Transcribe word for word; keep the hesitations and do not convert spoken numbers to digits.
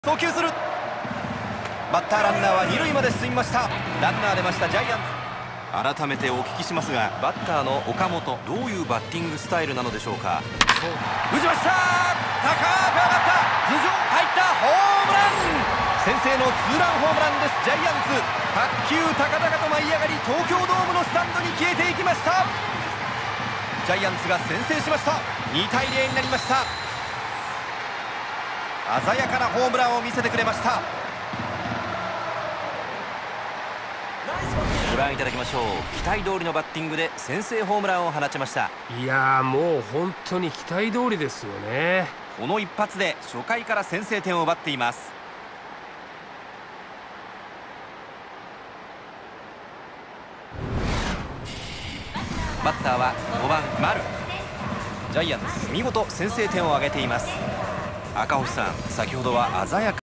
送球する。バッターランナーは二塁まで進みました。ランナー出ましたジャイアンツ。改めてお聞きしますが、バッターの岡本、どういうバッティングスタイルなのでしょうか。打ちました。高く上がった頭上入ったホームラン。先制のツーランホームランです。ジャイアンツ卓球高々と舞い上がり、東京ドームのスタンドに消えていきました。ジャイアンツが先制しました。にたいゼロになりました。鮮やかなホームランを見せてくれました。ご覧いただきましょう。期待通りのバッティングで先制ホームランを放ちました。 いやー、もう本当に期待通りですよね。 この一発で初回から先制点を奪っています。バッターはごばん丸。ジャイアンツ見事先制点を挙げています。赤星さん、先ほどは鮮やか